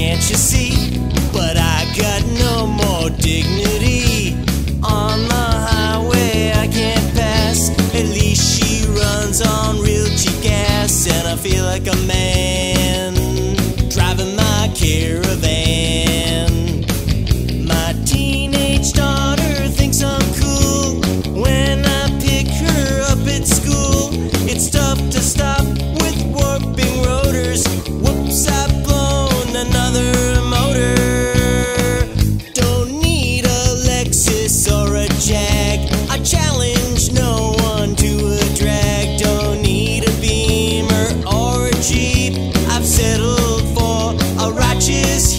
can't you see? But I got no more dignity. On the highway I can't pass. At least she runs on real cheap gas, and I feel like a man driving my Caravan. My teenage daughter thinks I'm cool when I pick her up at school. It's tough to stop with warping rotors. Whoops, I've blown another motor. Don't need a Lexus or a Jag. I challenge no one to a drag. Don't need a Beamer or a Jeep. I've settled for a righteous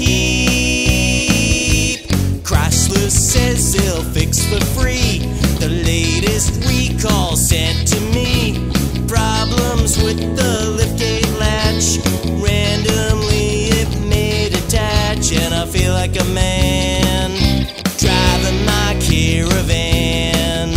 heap. Chrysler says they'll fix for free the latest recall sent to me. Problems with the liftgate latch, randomly it may detach, and I feel like a man driving my Caravan.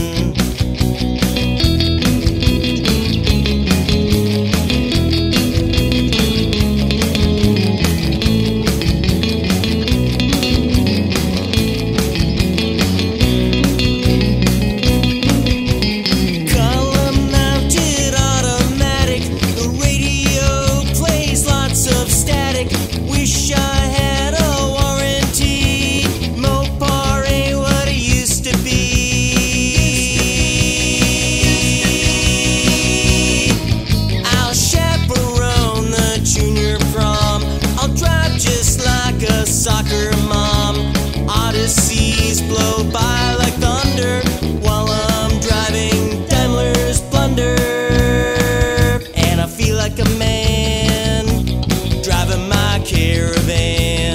Wish I had a warranty. Mopar ain't what it used to be. I'll chaperone the junior prom. I'll drive just like a soccer mom. Odysseys blow by like thunder while I'm driving Daimler's Blunder. And I feel like a man driving my Caravan.